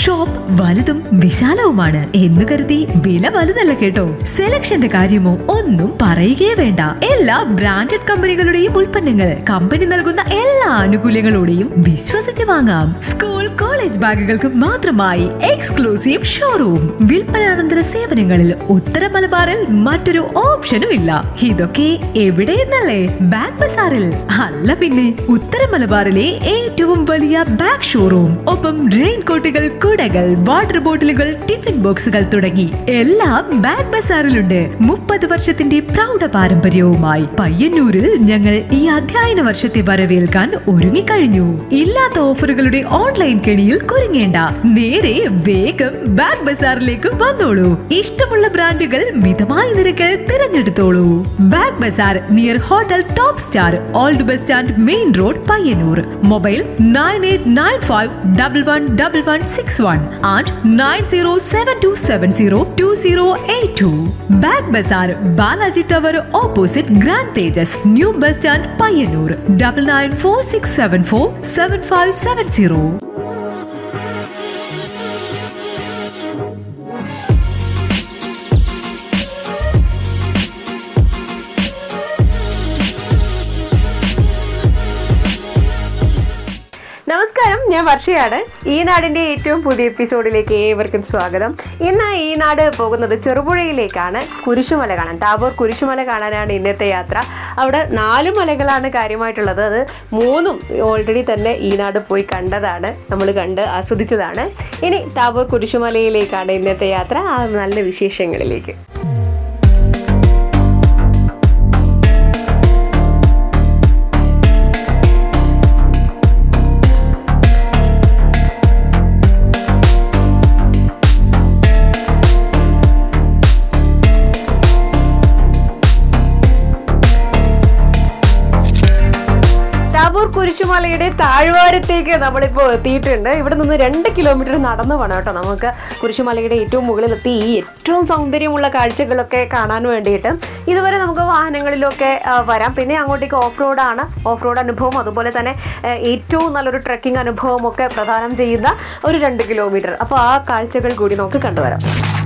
Shop വലുതും വിശാലവുമാണ് എന്ന് കരുതി വില വലുതല്ല കേട്ടോ. സെലക്ഷന്റെ കാര്യമോ ഒന്നും പറയുകയേ വേണ്ട. എല്ലാ ബ്രാൻഡഡ് കമ്പനികളുടെയും ഉൽപ്പന്നങ്ങൾ കമ്പനി നൽകുന്ന എല്ലാ ആനുകൂല്യങ്ങളോടെയും വിശ്വസിച്ച് വാങ്ങാം. സ്കൂൾ കോളേജ് ബാഗുകൾക്ക് മാത്രമായി എക്സ്ക്ലൂസീവ് ഷോറൂം. വിൽപ്പനാനന്തര സേവനങ്ങളിൽ ഉത്തര മലബാറിൽ മറ്റൊരു ഓപ്ഷനും ഇല്ല. ഇതൊക്കെ എവിടെയെന്നല്ലേ? ബാഗ് ബസാറിൽ. അല്ല പിന്നെ, ഉത്തര മലബാറിലെ ഏറ്റവും വലിയ ബാഗ് ഷോറൂം. ഒപ്പം റെയിൻ കോട്ടുകൾ, കുടകൾ, വാട്ടർ ബോട്ടിലുകൾ, ടിഫിൻ ബോക്സുകൾ തുടങ്ങി എല്ലാം ബാഗ് ബസാറിലുണ്ട്. 30 വർഷത്തിന്റെ പ്രൗഢ പാരമ്പര്യവുമായി പയ്യന്നൂരിൽ ഞങ്ങൾ ഈ അധ്യയന വർഷത്തെ വരവേൽക്കാൻ ഒരുങ്ങിക്കഴിഞ്ഞു. ഇല്ലാത്ത ഓഫറുകളുടെ ഓൺലൈൻ കെണിയിൽ കുരുങ്ങേണ്ട. നേരെ വേഗം ബാഗ് ബസാറിലേക്ക് വന്നോളൂ. ഇഷ്ടമുള്ള ബ്രാൻഡുകൾ മിതമായ നിരക്കിൽ തിരഞ്ഞെടുത്തോളൂ. Bag bazaar near hotel top star, old bus stand, main road, Payyanur. Mobile 9895111161 and 9072702082. Bag bazaar, Balaji tower opposite grand Thejas, new bus stand, Payyanur. 9946747570. നമസ്കാരം, ഞാൻ വർഷയാണ്. ഈ നാടിൻ്റെ ഏറ്റവും പുതിയ എപ്പിസോഡിലേക്ക് ഏവർക്കും സ്വാഗതം. ഇന്ന് ഈ നാട് പോകുന്നത് ചെറുപുഴയിലേക്കാണ്, കുരിശുമല കാണാൻ. ടാബോർ കുരിശുമല കാണാനാണ് ഇന്നത്തെ യാത്ര. അവിടെ 4 മലകളാണ് കാര്യമായിട്ടുള്ളത്. അത് 3ഉം ഓൾറെഡി തന്നെ ഈ നാട് പോയി കണ്ടതാണ്, നമ്മൾ കണ്ട് ആസ്വദിച്ചതാണ്. ഇനി ടാബോർ കുരിശുമലയിലേക്കാണ് ഇന്നത്തെ യാത്ര, ആ നല്ല വിശേഷങ്ങളിലേക്ക്. ടാബോർ കുരിശുമലയുടെ താഴ്വാരത്തേക്ക് നമ്മളിപ്പോൾ എത്തിയിട്ടുണ്ട്. ഇവിടെ നിന്ന് 2 കിലോമീറ്റർ നടന്നു വേണം കേട്ടോ നമുക്ക് കുരിശുമലയുടെ ഏറ്റവും മുകളിലെത്തി ഈ ഏറ്റവും സൗന്ദര്യമുള്ള കാഴ്ചകളൊക്കെ കാണാൻ വേണ്ടിയിട്ട്. ഇതുവരെ നമുക്ക് വാഹനങ്ങളിലൊക്കെ വരാം. പിന്നെ അങ്ങോട്ടേക്ക് ഓഫ് റോഡ് അനുഭവം, അതുപോലെ തന്നെ ഏറ്റവും നല്ലൊരു ട്രെക്കിംഗ് അനുഭവം ഒക്കെ പ്രദാനം ചെയ്യുന്ന ഒരു 2 കിലോമീറ്റർ. അപ്പോൾ ആ കാഴ്ചകൾ കൂടി നമുക്ക് കണ്ടുവരാം.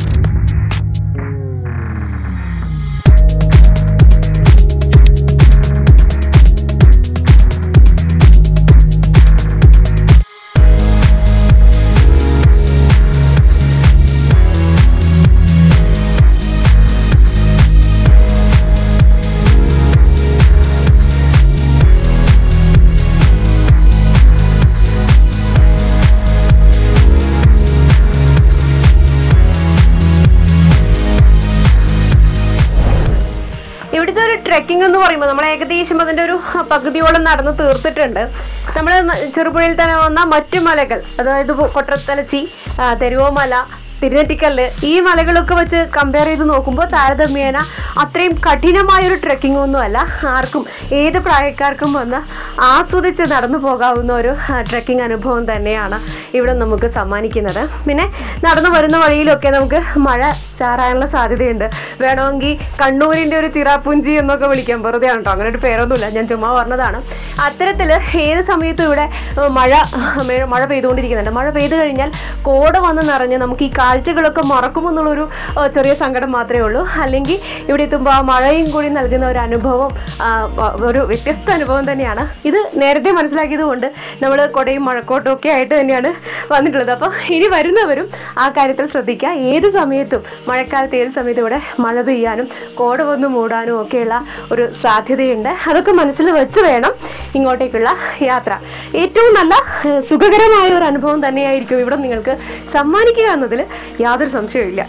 ഇവിടുത്തെ ഒരു ട്രെക്കിംഗ് എന്ന് പറയുമ്പോൾ നമ്മൾ ഏകദേശം അതിൻ്റെ ഒരു പകുതിയോളം നടന്ന് തീർത്തിട്ടുണ്ട്. നമ്മൾ ചെറുപുഴയിൽ തന്നെ വന്ന മറ്റു മലകൾ, അതായത് കൊട്ടത്തലച്ചി, തെരുവോമല, തിരുനെറ്റിക്കല്ല്, ഈ മലകളൊക്കെ വെച്ച് കമ്പയർ ചെയ്ത് നോക്കുമ്പോൾ താരതമ്യേന അത്രയും കഠിനമായൊരു ട്രെക്കിംഗ് ഒന്നുമല്ല. ആർക്കും, ഏത് പ്രായക്കാർക്കും വന്ന് ആസ്വദിച്ച് നടന്നു പോകാവുന്ന ഒരു ട്രെക്കിംഗ് അനുഭവം തന്നെയാണ് ഇവിടെ നമുക്ക് സമ്മാനിക്കുന്നത്. പിന്നെ നടന്നു വരുന്ന വഴിയിലൊക്കെ നമുക്ക് മഴ ചാറാനുള്ള സാധ്യതയുണ്ട്. വേണമെങ്കിൽ കണ്ണൂരിൻ്റെ ഒരു ചിറാപ്പുഞ്ചി എന്നൊക്കെ വിളിക്കാം. വെറുതെ ആണ് കേട്ടോ, അങ്ങനെ ഒരു പേരൊന്നുമില്ല, ഞാൻ ചുമ്മാ പറഞ്ഞതാണ്. അത്തരത്തിൽ ഏത് സമയത്തും ഇവിടെ മഴ പെയ്തുകൊണ്ടിരിക്കുന്നുണ്ട്. മഴ പെയ്തു കഴിഞ്ഞാൽ കോട വന്ന് നിറഞ്ഞ് നമുക്ക് ഈ കാഴ്ചകളൊക്കെ മറക്കുമെന്നുള്ളൊരു ചെറിയ സങ്കടം മാത്രമേ ഉള്ളൂ. അല്ലെങ്കിൽ ഇവിടെ എത്തുമ്പോൾ ആ മഴയും കൂടി നൽകുന്ന ഒരു അനുഭവം ഒരു വ്യത്യസ്ത അനുഭവം തന്നെയാണ്. ഇത് നേരത്തെ മനസ്സിലാക്കിയത് കൊണ്ട് നമ്മൾ കൊടയും മഴക്കോട്ടും ഒക്കെ ആയിട്ട് തന്നെയാണ് വന്നിട്ടുള്ളത്. അപ്പോൾ ഇനി വരുന്നവരും ആ കാര്യത്തിൽ ശ്രദ്ധിക്കുക. ഏത് സമയത്തും, മഴക്കാലത്ത് ഏത് സമയത്തും ഇവിടെ മഴ പെയ്യാനും കോട വന്ന് മൂടാനും ഒക്കെയുള്ള ഒരു സാധ്യതയുണ്ട്. അതൊക്കെ മനസ്സിൽ വെച്ച് വേണം ഇങ്ങോട്ടേക്കുള്ള യാത്ര. ഏറ്റവും നല്ല സുഖകരമായ ഒരു അനുഭവം തന്നെയായിരിക്കും ഇവിടെ നിങ്ങൾക്ക് സമ്മാനിക്കുക എന്നതിൽ യാതൊരു സംശയവുമില്ല.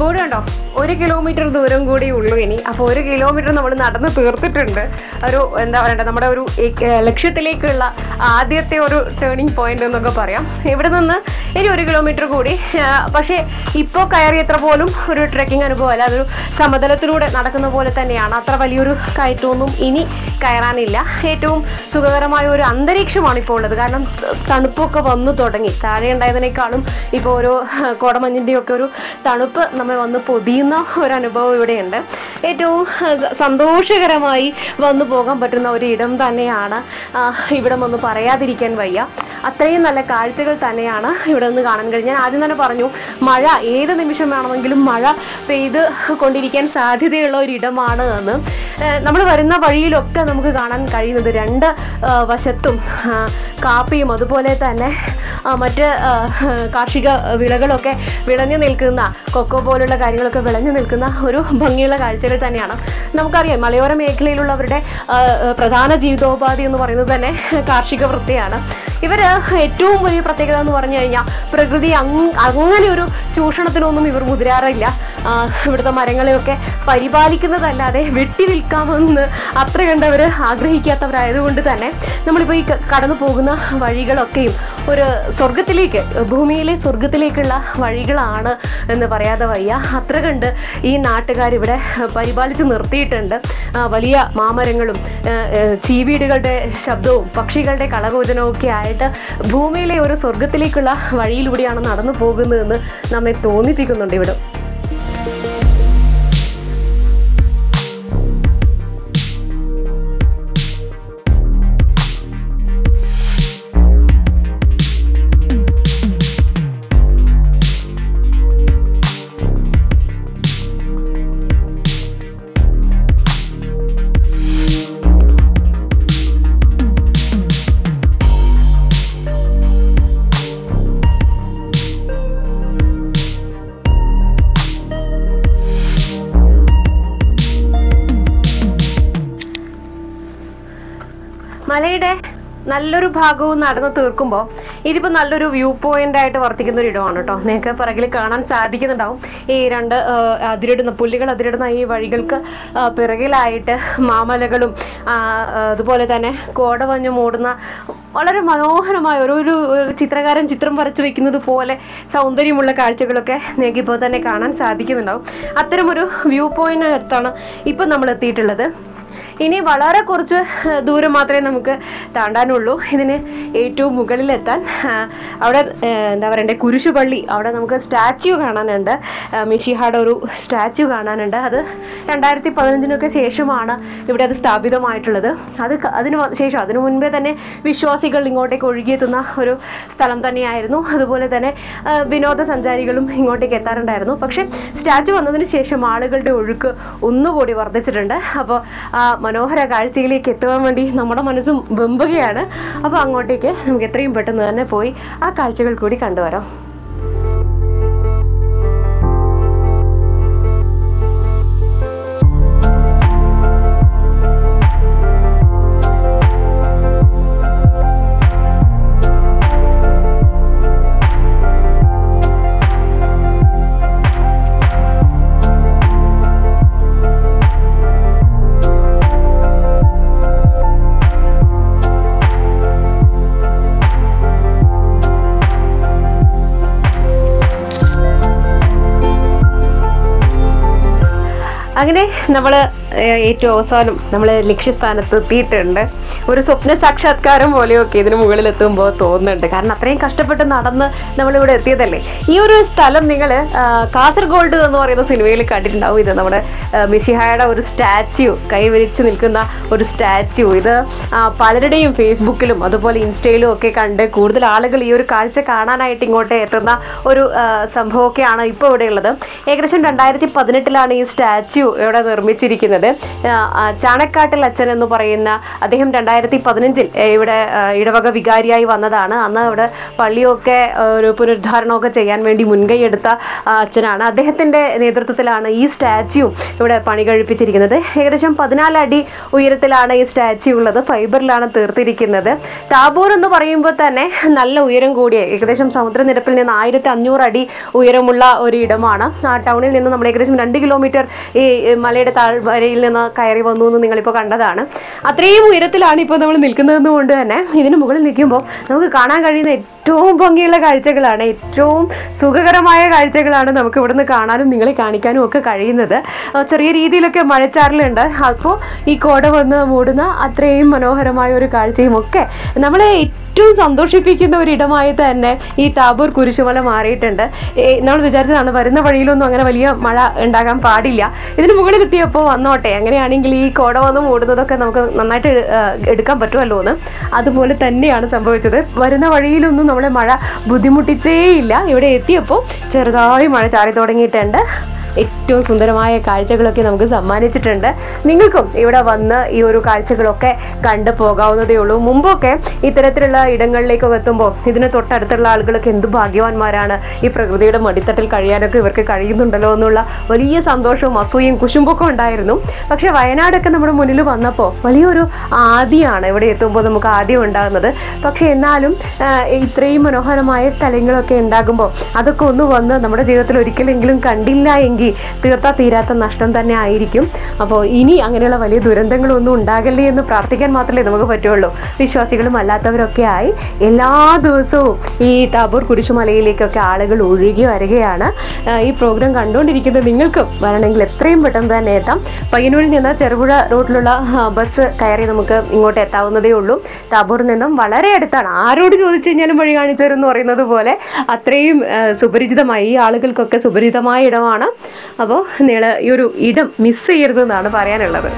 ബോർഡ് കണ്ടോ, 1 കിലോമീറ്റർ ദൂരം കൂടി ഉള്ളൂ ഇനി. അപ്പോൾ 1 കിലോമീറ്റർ നമ്മൾ നടന്ന് തീർത്തിട്ടുണ്ട്. ഒരു എന്താ പറയണ്ടേ, നമ്മുടെ ഒരു ലക്ഷ്യത്തിലേക്കുള്ള ആദ്യത്തെ ഒരു ടേണിംഗ് പോയിന്റ് എന്നൊക്കെ പറയാം. ഇവിടെ നിന്ന് ഇനി 1 കിലോമീറ്റർ കൂടി. പക്ഷേ ഇപ്പോൾ കയറിയത്ര പോലും ഒരു ട്രെക്കിംഗ് അനുഭവം അല്ല, അതൊരു സമതലത്തിലൂടെ നടക്കുന്ന പോലെ തന്നെയാണ്. അത്ര വലിയൊരു കയറ്റമൊന്നും ഇനി കയറാനില്ല. ഏറ്റവും സുഖകരമായ ഒരു അന്തരീക്ഷമാണ് ഇപ്പോൾ ഉള്ളത്. കാരണം തണുപ്പൊക്കെ വന്നു തുടങ്ങി. താഴെ ഉണ്ടായതിനേക്കാളും ഇപ്പോൾ ഒരു കോടമഞ്ഞിൻ്റെയൊക്കെ ഒരു തണുപ്പ് നമ്മെ വന്ന് പൊതിയുന്ന ഒരു അനുഭവം ഇവിടെയുണ്ട്. ഏറ്റവും സന്തോഷകരമായി വന്നു പോകാൻ പറ്റുന്ന ഒരു ഇടം തന്നെയാണ് ഇവിടം ഒന്ന് പറയാതിരിക്കാൻ വയ്യ. അത്രയും നല്ല കാഴ്ചകൾ തന്നെയാണ് ഇവിടെ നിന്ന് കാണാൻ കഴിഞ്ഞത്. ഞാൻ ആദ്യം തന്നെ പറഞ്ഞു, മഴ ഏത് നിമിഷം വേണമെങ്കിലും മഴ പെയ്ത് കൊണ്ടിരിക്കാൻ സാധ്യതയുള്ള ഒരിടമാണ് എന്ന്. നമ്മൾ വരുന്ന വഴിയിലൊക്കെ നമുക്ക് കാണാൻ കഴിയുന്നത് 2 വശത്തും കാപ്പിയും അതുപോലെ തന്നെ മറ്റ് കാർഷിക വിളകളൊക്കെ വിളഞ്ഞു നിൽക്കുന്ന, കൊക്കോ പോലുള്ള കാര്യങ്ങളൊക്കെ വിളഞ്ഞു നിൽക്കുന്ന ഒരു ഭംഗിയുള്ള കാഴ്ചകൾ തന്നെയാണ്. നമുക്കറിയാം, മലയോര മേഖലയിലുള്ളവരുടെ പ്രധാന ജീവിതോപാധി എന്ന് പറയുന്നത് തന്നെ കാർഷിക വൃത്തിയാണ്. ഇവർ ഏറ്റവും വലിയ പ്രത്യേകത എന്ന് പറഞ്ഞു കഴിഞ്ഞാൽ പ്രകൃതി അങ്ങനെ ഒരു ചൂഷണത്തിനൊന്നും ഇവർ മുതിരാറില്ല. ഇവിടുത്തെ മരങ്ങളെയൊക്കെ പരിപാലിക്കുന്നതല്ലാതെ വെട്ടി വിൽക്കാമെന്ന് അത്ര കണ്ടവർ ആഗ്രഹിക്കാത്തവരായതുകൊണ്ട് തന്നെ നമ്മളിപ്പോൾ ഈ കടന്നു പോകുന്ന വഴികളൊക്കെയും ഒരു സ്വർഗത്തിലേക്ക്, ഭൂമിയിലെ സ്വർഗത്തിലേക്കുള്ള വഴികളാണ് എന്ന് പറയാതെ വയ്യ. അത്ര കണ്ട് ഈ നാട്ടുകാരിവിടെ പരിപാലിച്ച് നിർത്തിയിട്ടുണ്ട്. വലിയ മാമരങ്ങളും ചീവീടുകളുടെ ശബ്ദവും പക്ഷികളുടെ കളകൂജനവും ഒക്കെ ആയിട്ട് ഭൂമിയിലെ ഒരു സ്വർഗത്തിലേക്കുള്ള വഴിയിലൂടെയാണ് നടന്നു പോകുന്നതെന്ന് നമ്മെ തോന്നിപ്പിക്കുന്നുണ്ട് ഇവിടെ. മലയുടെ നല്ലൊരു ഭാഗവും നടന്ന് തീർക്കുമ്പോൾ ഇതിപ്പോൾ നല്ലൊരു വ്യൂ പോയിന്റ് ആയിട്ട് വർത്തിക്കുന്ന ഒരു ഇടമാണ് കേട്ടോ. നിങ്ങൾക്ക് പിറകിൽ കാണാൻ സാധിക്കുന്നുണ്ടാവും. ഈ 2 അതിരിടുന്ന പുല്ലുകൾ അതിരിടുന്ന ഈ വഴികൾക്ക് പിറകിലായിട്ട് മാമലകളും അതുപോലെ തന്നെ കോടമഞ്ഞ് മൂടുന്ന വളരെ മനോഹരമായ ഒരു ചിത്രകാരൻ ചിത്രം വരച്ചു വെക്കുന്നത് പോലെ സൗന്ദര്യമുള്ള കാഴ്ചകളൊക്കെ നിങ്ങൾക്ക് ഇപ്പോൾ തന്നെ കാണാൻ സാധിക്കുന്നുണ്ടാവും. അത്തരമൊരു വ്യൂ പോയിന്റ് അടുത്താണ് ഇപ്പം നമ്മൾ എത്തിയിട്ടുള്ളത്. ഇനി വളരെ കുറച്ച് ദൂരം മാത്രമേ നമുക്ക് താണ്ടാനുള്ളൂ ഇതിന് ഏറ്റവും മുകളിലെത്താൻ. അവിടെ എന്താ പറയണ്ടേ, കുരിശുപള്ളി, അവിടെ നമുക്ക് സ്റ്റാച്യു കാണാനുണ്ട്. മിശിഹായുടെ ഒരു സ്റ്റാച്യു കാണാനുണ്ട്. അത് 2015 ശേഷമാണ് ഇവിടെ അത് സ്ഥാപിതമായിട്ടുള്ളത്. അതിനു മുൻപേ തന്നെ വിശ്വാസികൾ ഇങ്ങോട്ടേക്ക് ഒഴുകിയെത്തുന്ന ഒരു സ്ഥലം തന്നെയായിരുന്നു. അതുപോലെ തന്നെ വിനോദസഞ്ചാരികളും ഇങ്ങോട്ടേക്ക് എത്താറുണ്ടായിരുന്നു. പക്ഷേ സ്റ്റാച്യു വന്നതിന് ശേഷം ആളുകളുടെ ഒഴുക്ക് ഒന്നുകൂടി വർദ്ധിച്ചിട്ടുണ്ട്. അപ്പോൾ മനോഹര കാഴ്ചയിലേക്ക് എത്തുവാൻ വേണ്ടി നമ്മുടെ മനസ്സും വെമ്പുകയാണ്. അപ്പോൾ അങ്ങോട്ടേക്ക് നമുക്ക് എത്രയും പെട്ടെന്ന് തന്നെ പോയി ആ കാഴ്ചകൾ കൂടി കണ്ടുവരാം. അങ്ങനെ നമ്മൾ ഏറ്റവും അവസാനം നമ്മൾ ലക്ഷ്യസ്ഥാനത്ത് എത്തിയിട്ടുണ്ട്. ഒരു സ്വപ്ന സാക്ഷാത്കാരം പോലെയൊക്കെ ഇതിന് മുകളിലെത്തുമ്പോൾ തോന്നുന്നുണ്ട്. കാരണം അത്രയും കഷ്ടപ്പെട്ട് നടന്ന് നമ്മളിവിടെ എത്തിയതല്ലേ. ഈ ഒരു സ്ഥലം നിങ്ങൾ കാസർഗോഡ് എന്ന് പറയുന്ന സിനിമയിൽ കണ്ടിട്ടുണ്ടാവും. ഇത് നമ്മുടെ മിശിഹായുടെ ഒരു സ്റ്റാച്യു, കൈവരിച്ച് നിൽക്കുന്ന ഒരു സ്റ്റാച്യു. ഇത് പലരുടെയും ഫേസ്ബുക്കിലും അതുപോലെ ഇൻസ്റ്റയിലും ഒക്കെ കണ്ട് കൂടുതൽ ആളുകൾ ഈ ഒരു കാഴ്ച കാണാനായിട്ട് ഇങ്ങോട്ട് എത്തുന്ന ഒരു സംഭവമൊക്കെയാണ് ഇപ്പോൾ ഇവിടെ ഉള്ളത്. ഏകദേശം 2018 ഈ സ്റ്റാച്യു ഇവിടെ നിർമ്മിച്ചിരിക്കുന്നത്. ചാണക്കാട്ടിൽ അച്ഛൻ എന്ന് പറയുന്ന അദ്ദേഹം 2015 ഇവിടെ ഇടവക വികാരിയായി വന്നതാണ്. അന്ന് ഇവിടെ പള്ളിയൊക്കെ ഒരു പുനരുദ്ധാരണമൊക്കെ ചെയ്യാൻ വേണ്ടി മുൻകൈ എടുത്ത അച്ഛനാണ്. അദ്ദേഹത്തിൻ്റെ നേതൃത്വത്തിലാണ് ഈ സ്റ്റാച്യു ഇവിടെ പണി കഴിപ്പിച്ചിരിക്കുന്നത്. ഏകദേശം 14 അടി ഉയരത്തിലാണ് ഈ സ്റ്റാച്യു ഉള്ളത്. ഫൈബറിലാണ് തീർത്തിരിക്കുന്നത്. താബോർ എന്ന് പറയുമ്പോൾ തന്നെ നല്ല ഉയരം കൂടിയ, ഏകദേശം സമുദ്രനിരപ്പിൽ നിന്ന് 1500 അടി ഉയരമുള്ള ഒരു ഇടമാണ്. ആ ടൗണിൽ നിന്ന് നമ്മൾ ഏകദേശം 2 കിലോമീറ്റർ ഈ മലയുടെ താഴ്വരയിൽ നിന്ന് കയറി വന്നു എന്ന് നിങ്ങളിപ്പോൾ കണ്ടതാണ്. അത്രയും ഉയരത്തിലാണ് ഇപ്പോൾ നമ്മൾ നിൽക്കുന്നതെന്ന് കൊണ്ട് തന്നെ ഇതിന് മുകളിൽ നിൽക്കുമ്പോൾ നമുക്ക് കാണാൻ കഴിയുന്ന ഏറ്റവും ഭംഗിയുള്ള കാഴ്ചകളാണ്, ഏറ്റവും സുഖകരമായ കാഴ്ചകളാണ് നമുക്ക് ഇവിടുന്ന് കാണാനും നിങ്ങളെ കാണിക്കാനും ഒക്കെ കഴിയുന്നത്. ചെറിയ രീതിയിലൊക്കെ മഴച്ചാറലുണ്ട്. അപ്പോൾ ഈ കോട വന്ന് മൂടുന്ന അത്രയും മനോഹരമായ ഒരു കാഴ്ചയും ഒക്കെ നമ്മളെ ഏറ്റവും സന്തോഷിപ്പിക്കുന്ന ഒരിടമായി തന്നെ ഈ താബോർ കുരിശുമല മാറിയിട്ടുണ്ട്. നമ്മൾ വിചാരിച്ചതാണ് വരുന്ന വഴിയിലൊന്നും അങ്ങനെ വലിയ മഴ ഉണ്ടാകാൻ പാടില്ല, ഇതിന് മുകളിലെത്തിയപ്പോൾ വന്നോട്ടെ, അങ്ങനെയാണെങ്കിൽ ഈ കോട വന്ന് മൂടുന്നതൊക്കെ നമുക്ക് നന്നായിട്ട് എടുക്കാൻ പറ്റുമല്ലോ എന്ന്. അതുപോലെ തന്നെയാണ് സംഭവിച്ചത്. വരുന്ന വഴിയിലൊന്നും നമ്മളെ മഴ ബുദ്ധിമുട്ടിച്ചേയില്ല. ഇവിടെ എത്തിയപ്പോൾ ചെറുതായി മഴ ചാറി തുടങ്ങിയിട്ടുണ്ട്. ഏറ്റവും സുന്ദരമായ കാഴ്ചകളൊക്കെ നമുക്ക് സമ്മാനിച്ചിട്ടുണ്ട്. നിങ്ങൾക്കും ഇവിടെ വന്ന് ഈ ഒരു കാഴ്ചകളൊക്കെ കണ്ടു പോകാവുന്നതേ ഉള്ളൂ. മുമ്പൊക്കെ ഇത്തരത്തിലുള്ള ഇടങ്ങളിലേക്കൊക്കെ എത്തുമ്പോൾ ഇതിന് തൊട്ടടുത്തുള്ള ആളുകളൊക്കെ എന്ത് ഭാഗ്യവാന്മാരാണ്, ഈ പ്രകൃതിയുടെ മടിത്തട്ടിൽ കഴിയാനൊക്കെ ഇവർക്ക് കഴിയുന്നുണ്ടല്ലോ എന്നുള്ള വലിയ സന്തോഷവും അസൂയയും കുശുമ്പൊക്കെ ഉണ്ടായിരുന്നു. പക്ഷേ വയനാടൊക്കെ നമ്മുടെ മുന്നിൽ വന്നപ്പോൾ വലിയൊരു ആദ്യമാണ് ഇവിടെ എത്തുമ്പോൾ നമുക്ക് ആദ്യം ഉണ്ടാകുന്നത്. പക്ഷേ എന്നാലും ഇത്രയും മനോഹരമായ സ്ഥലങ്ങളൊക്കെ ഉണ്ടാകുമ്പോൾ അതൊക്കെ ഒന്ന് വന്ന് നമ്മുടെ ജീവിതത്തിൽ ഒരിക്കലെങ്കിലും കണ്ടില്ല എങ്കിൽ തീർത്താ തീരാത്ത നഷ്ടം തന്നെ ആയിരിക്കും. അപ്പോൾ ഇനി അങ്ങനെയുള്ള വലിയ ദുരന്തങ്ങളൊന്നും ഉണ്ടാകല്ലേ എന്ന് പ്രാർത്ഥിക്കാൻ മാത്രമേ നമുക്ക് പറ്റുള്ളൂ. വിശ്വാസികളും അല്ലാത്തവരൊക്കെ ആയി എല്ലാ ദിവസവും ഈ താബോർ കുരിശുമലയിലേക്കൊക്കെ ആളുകൾ ഒഴുകി വരികയാണ്. ഈ പ്രോഗ്രാം കണ്ടുകൊണ്ടിരിക്കുന്നത് നിങ്ങൾക്കും വരണമെങ്കിൽ എത്രയും പെട്ടെന്ന് തന്നെ എത്താം. പയ്യന്നൂരിൽ നിന്ന് ചെറുപുഴ റോഡിലുള്ള ബസ് കയറി നമുക്ക് ഇങ്ങോട്ട് എത്താവുന്നതേ ഉള്ളൂ. താബോറിൽ നിന്നും വളരെ അടുത്താണ്. ആരോട് ചോദിച്ചു കഴിഞ്ഞാലും വഴി കാണിച്ചു തരും എന്ന് പറയുന്നത് പോലെ അത്രയും സുപരിചിതമായി, ഈ ആളുകൾക്കൊക്കെ സുപരിചിതമായ ഇടമാണ്. അപ്പോൾ നിങ്ങൾ ഈ ഒരു ഇടം മിസ് ചെയ്യരുതെന്നാണ് പറയാനുള്ളത്.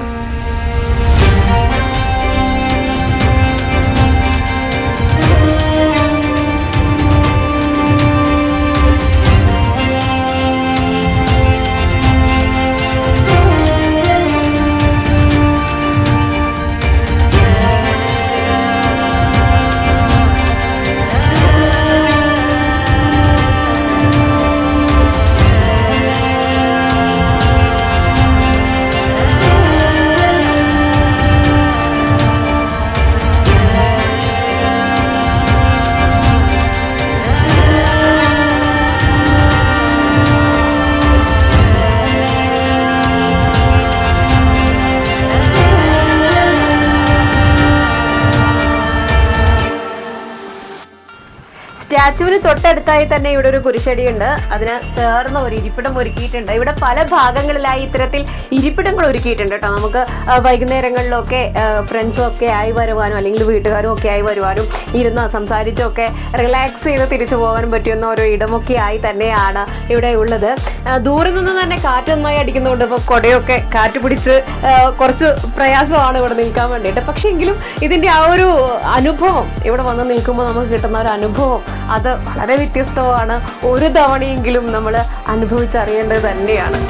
സ്റ്റാച്യുവിന് തൊട്ടടുത്തായി തന്നെ ഇവിടെ ഒരു കുരിശടിയുണ്ട്. അതിന് ചേർന്ന ഒരു ഇരിപ്പിടം ഒരുക്കിയിട്ടുണ്ട്. ഇവിടെ പല ഭാഗങ്ങളിലായി ഇത്തരത്തിൽ ഇരിപ്പിടങ്ങൾ ഒരുക്കിയിട്ടുണ്ട് കേട്ടോ. നമുക്ക് വൈകുന്നേരങ്ങളിലൊക്കെ ഫ്രണ്ട്സും ഒക്കെ ആയി വരുവാനും അല്ലെങ്കിൽ വീട്ടുകാരും ഒക്കെ ആയി വരുവാനും ഇരുന്ന് സംസാരിച്ചൊക്കെ റിലാക്സ് ചെയ്ത് തിരിച്ചു പോകാനും പറ്റുന്ന ഓരോ ഇടമൊക്കെ ആയി തന്നെയാണ് ഇവിടെ ഉള്ളത്. ദൂരെ നിന്ന് തന്നെ കാറ്റ് നന്നായി അടിക്കുന്നതുകൊണ്ട് ഇപ്പോൾ കുടയൊക്കെ കാറ്റ് പിടിച്ച് കുറച്ച് പ്രയാസമാണ് ഇവിടെ നിൽക്കാൻ വേണ്ടിയിട്ട്. പക്ഷേ എങ്കിലും ഇതിൻ്റെ ആ ഒരു അനുഭവം, ഇവിടെ വന്ന് നിൽക്കുമ്പോൾ നമുക്ക് കിട്ടുന്ന ഒരു അനുഭവം അത് വളരെ വ്യത്യസ്തമാണ്. ഒരു തവണയെങ്കിലും നമ്മൾ അനുഭവിച്ചറിയേണ്ടത് തന്നെയാണ്.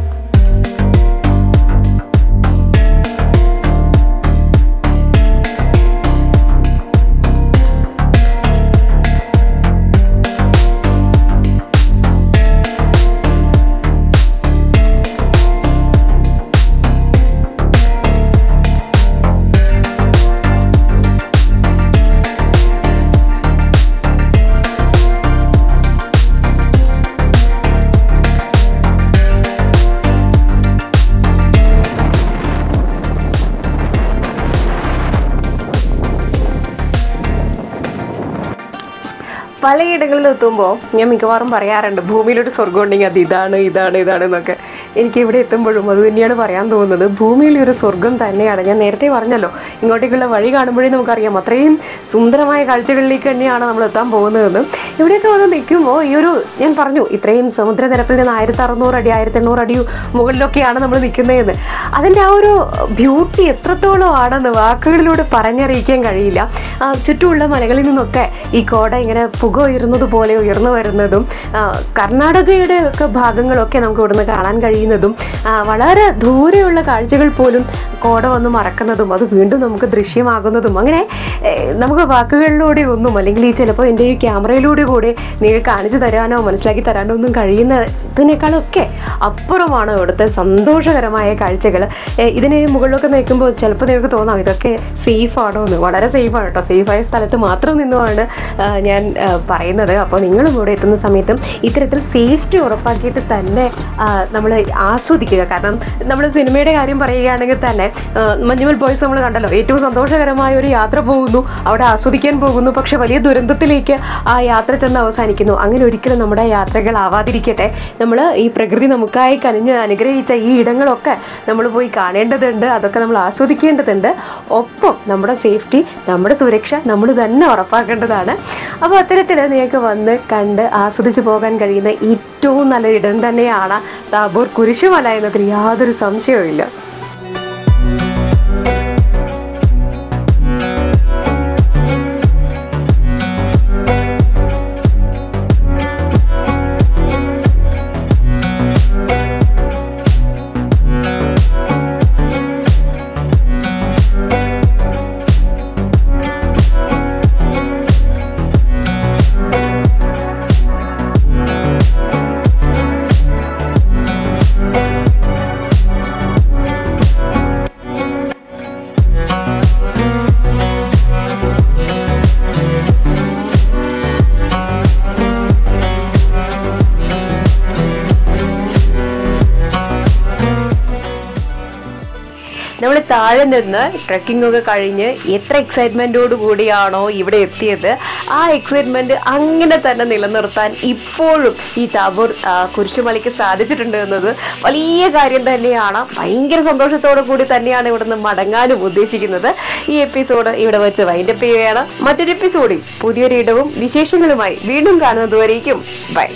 പലയിടങ്ങളിൽ എത്തുമ്പോൾ ഞാൻ മിക്കവാറും പറയാറുണ്ട് ഭൂമിയിലൊരു സ്വർഗ്ഗം ഉണ്ടെങ്കിൽ അത് ഇതാണ് ഇതാണ് ഇതാണ് എന്നൊക്കെ. എനിക്ക് ഇവിടെ എത്തുമ്പോഴും അത് തന്നെയാണ് പറയാൻ തോന്നുന്നത്. ഭൂമിയിലൊരു സ്വർഗ്ഗം തന്നെയാണ്. ഞാൻ നേരത്തെ പറഞ്ഞല്ലോ, ഇങ്ങോട്ടേക്കുള്ള വഴി കാണുമ്പോഴേ നമുക്കറിയാം അത്രയും സുന്ദരമായ കാഴ്ചകളിലേക്ക് തന്നെയാണ് നമ്മൾ എത്താൻ പോകുന്നതെന്ന്. ഇവിടെയൊക്കെ വന്ന് നിൽക്കുമ്പോൾ ഈ ഒരു, ഞാൻ പറഞ്ഞു ഇത്രയും സമുദ്രനിരപ്പിൽ നിന്ന് 1600 അടി 1800 അടി മുകളിലൊക്കെയാണ് നമ്മൾ നിൽക്കുന്നതെന്ന്. അതിൻ്റെ ആ ഒരു ബ്യൂട്ടി എത്രത്തോളം ആണെന്ന് വാക്കുകളിലൂടെ പറഞ്ഞറിയിക്കാൻ കഴിയില്ല. ചുറ്റുമുള്ള മലകളിൽ നിന്നൊക്കെ ഈ കോട ഇങ്ങനെ പുക ഉയർന്നതുപോലെ ഉയർന്നു വരുന്നതും കർണാടകയുടെ ഒക്കെ ഭാഗങ്ങളൊക്കെ നമുക്ക് ഇവിടുന്ന് കാണാൻ കഴിയുന്നതും വളരെ ദൂരെയുള്ള കാഴ്ചകൾ പോലും കോട വന്ന് മറക്കുന്നതും അത് വീണ്ടും നമുക്ക് ദൃശ്യമാകുന്നതും അങ്ങനെ നമുക്ക് വാക്കുകളിലൂടെ ഒന്നും അല്ലെങ്കിൽ ഈ ചിലപ്പോൾ എൻ്റെ ഈ ക്യാമറയിലൂടെ കൂടെ നിങ്ങൾക്ക് കാണിച്ചു തരാനോ മനസ്സിലാക്കി തരാനോ ഒന്നും കഴിയുന്നതിനേക്കാളൊക്കെ അപ്പുറമാണ് ഇവിടുത്തെ സന്തോഷകരമായ കാഴ്ചകൾ. ഇതിന് മുകളിലൊക്കെ നിൽക്കുമ്പോൾ ചിലപ്പോൾ നിങ്ങൾക്ക് തോന്നാം ഇതൊക്കെ സേഫാണോ എന്ന്. വളരെ സേഫാണ് കേട്ടോ. സേഫായ സ്ഥലത്ത് മാത്രം നിന്നുമാണ് ഞാൻ പറയുന്നത്. അപ്പോൾ നിങ്ങളും ഇവിടെ എത്തുന്ന സമയത്തും ഇത്തരത്തിൽ സേഫ്റ്റി ഉറപ്പാക്കിയിട്ട് തന്നെ നമ്മൾ ആസ്വദിക്കുക. കാരണം നമ്മൾ സിനിമയുടെ കാര്യം പറയുകയാണെങ്കിൽ തന്നെ മഞ്ഞുമൽ ബോയ്സ് നമ്മൾ കണ്ടല്ലോ, ഏറ്റവും സന്തോഷകരമായ ഒരു യാത്ര പോകുന്നു, അവിടെ ആസ്വദിക്കാൻ പോകുന്നു, പക്ഷെ വലിയ ദുരന്തത്തിലേക്ക് ആ യാത്ര ചെന്ന് അവസാനിക്കുന്നു. അങ്ങനെ ഒരിക്കലും നമ്മുടെ യാത്രകൾ ആവാതിരിക്കട്ടെ. നമ്മൾ ഈ പ്രകൃതി നമുക്കായി കനിഞ്ഞ് അനുഗ്രഹിച്ച ഈ ഇടങ്ങളൊക്കെ നമ്മൾ പോയി കാണേണ്ടതുണ്ട്, അതൊക്കെ നമ്മൾ ആസ്വദിക്കേണ്ടതുണ്ട്. ഒപ്പം നമ്മുടെ സേഫ്റ്റി, നമ്മുടെ സുരക്ഷ നമ്മൾ തന്നെ ഉറപ്പാക്കേണ്ടതാണ്. അപ്പോൾ അത്തരത്തിൽ നിങ്ങൾക്ക് വന്ന് കണ്ട് ആസ്വദിച്ച് പോകാൻ കഴിയുന്ന ഏറ്റവും നല്ല ഇടം തന്നെയാണ് താബോർ കുരിശുമല എന്നതിൽ യാതൊരു സംശയവും ഇല്ല. നമ്മൾ താഴെ നിന്ന് ട്രെക്കിംഗ് ഒക്കെ കഴിഞ്ഞ് എത്ര എക്സൈറ്റ്മെൻറ്റോട് കൂടിയാണോ ഇവിടെ എത്തിയത്, ആ എക്സൈറ്റ്മെൻറ്റ് അങ്ങനെ തന്നെ നിലനിർത്താൻ ഇപ്പോഴും ഈ താബോർ കുരിശുമലയ്ക്ക് സാധിച്ചിട്ടുണ്ട് എന്നത് വലിയ കാര്യം തന്നെയാണ്. ഭയങ്കര സന്തോഷത്തോടു കൂടി തന്നെയാണ് ഇവിടുന്ന് മടങ്ങാനും ഉദ്ദേശിക്കുന്നത്. ഈ എപ്പിസോഡ് ഇവിടെ വെച്ച് വൈൻഡപ്പ് ചെയ്യുകയാണ്. മറ്റൊരു എപ്പിസോഡിൽ പുതിയൊരു ഇടവും വിശേഷങ്ങളുമായി വീണ്ടും കാണുന്നതുവരേക്കും ബൈ.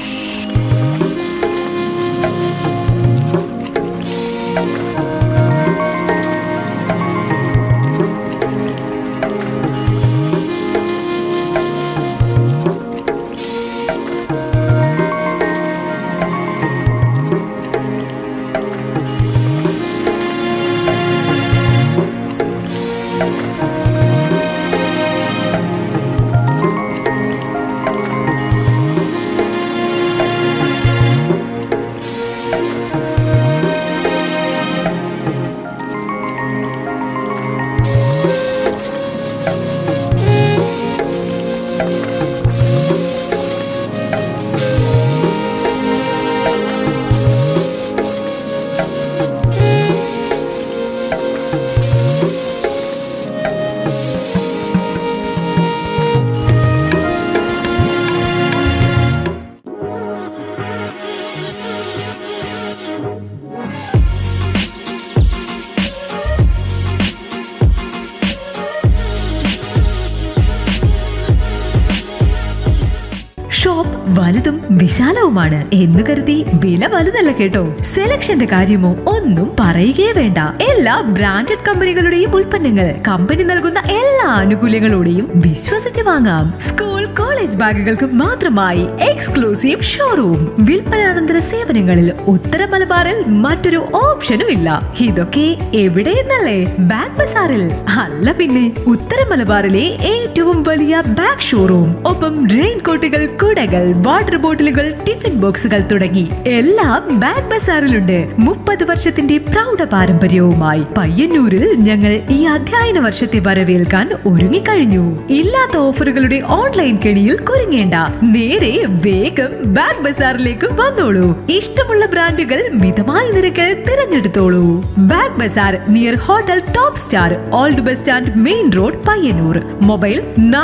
ഷോപ്പ് വലുതും വിശാലവുമാണ് എന്ന് കരുതി വില വലുതല്ല കേട്ടോ. സെലക്ഷന്റെ കാര്യമോ ഒന്നും പറയുകയേ വേണ്ട. എല്ലാ ബ്രാൻഡഡ് കമ്പനികളുടെയും ഉൽപ്പന്നങ്ങൾ കമ്പനി നൽകുന്ന എല്ലാ ആനുകൂല്യങ്ങളോടെയും വിശ്വസിച്ച് വാങ്ങാം. സ്കൂൾ കോളേജ് ബാഗുകൾക്ക് മാത്രമായി എക്സ്ക്ലൂസീവ് ഷോറൂം. വിൽപ്പനാനന്തര സേവനങ്ങളിൽ ഉത്തര മലബാറിൽ മറ്റൊരു ഓപ്ഷനും ഇല്ല. ഇതൊക്കെ എവിടെയെന്നല്ലേ? ബാഗ് ബസാറിൽ. അല്ല പിന്നെ, ഉത്തര മലബാറിലെ ഏറ്റവും വലിയ ബാഗ് ഷോറൂം. ഒപ്പം റെയിൻ കോട്ടുകൾ, കുടകൾ, വാട്ടർ ബോട്ടിലുകൾ, ടിഫിൻ ബോക്സുകൾ തുടങ്ങി എല്ലാം ബാഗ് ബസാറിലുണ്ട്. 30 വർഷത്തിന്റെ പ്രൗഢ പാരമ്പര്യവുമായി പയ്യന്നൂരിൽ ഞങ്ങൾ ഈ അധ്യയന വർഷത്തെ വരവേൽക്കാൻ ഒരുങ്ങിക്കഴിഞ്ഞു. ഇല്ലാത്ത ഓഫറുകളുടെ ഓൺലൈൻ കെണിയിൽ കുരുങ്ങേണ്ട. നേരെ വേഗം ബാഗ് ബസാറിലേക്ക് വന്നോളൂ. ഇഷ്ടമുള്ള ബ്രാൻഡുകൾ മിതമായ നിരക്കിൽ തിരഞ്ഞെടുത്തോളൂ. Bag bazaar near hotel top star, old bus stand, main road, Payyanur. Mobile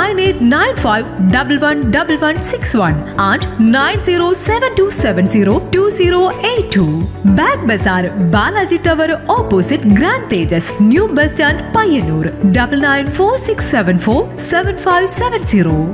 9895111161 and 9072702082. Bag Bazaar, Balaji Tower opposite Grand Tejas, New Bus Stand, Payyanur. 9946747570.